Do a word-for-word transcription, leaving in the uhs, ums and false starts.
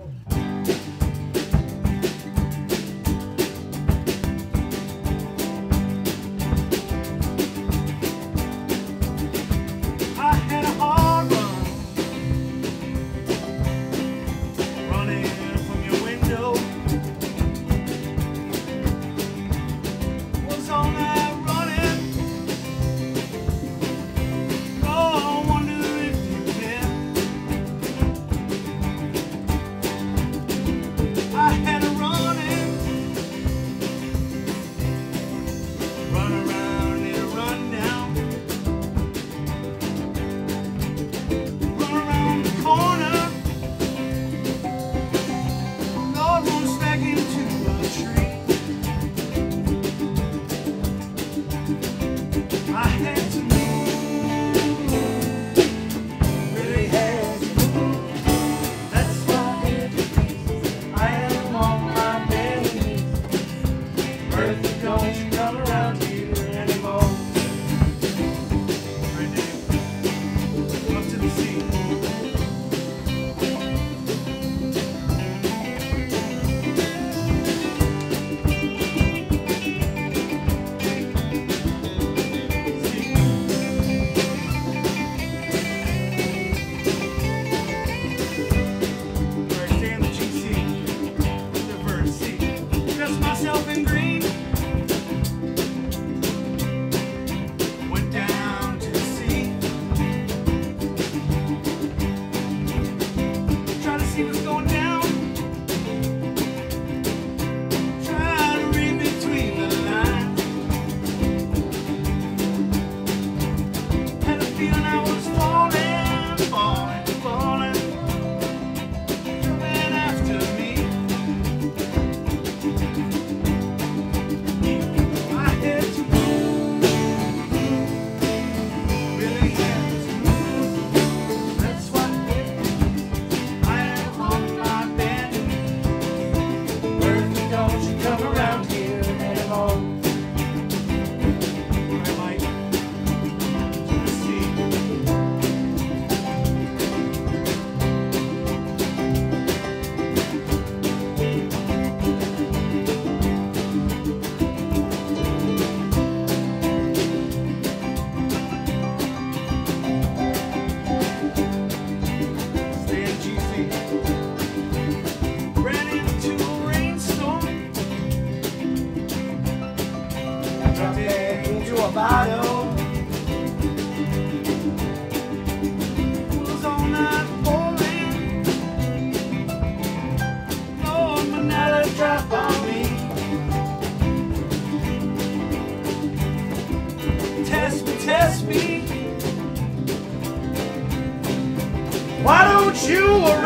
Bertha, don't you come around here anymore. Up to the sea. Where I stay in the G C, the verse C. Dress myself in green. Went down to the sea. Try to see what's going down. Try to read between the lines. Had a feeling I was falling, falling, falling. Coming after me. I had to move, really had to move. That's what I am on my bed. Bertha, don't you come around here anymore. I might to the sea. Stay in G C. Ran into a rainstorm. Dropped it into a bottle. Was all night pouring. Lord, but now they drop on me. Test me, test me. Why don't you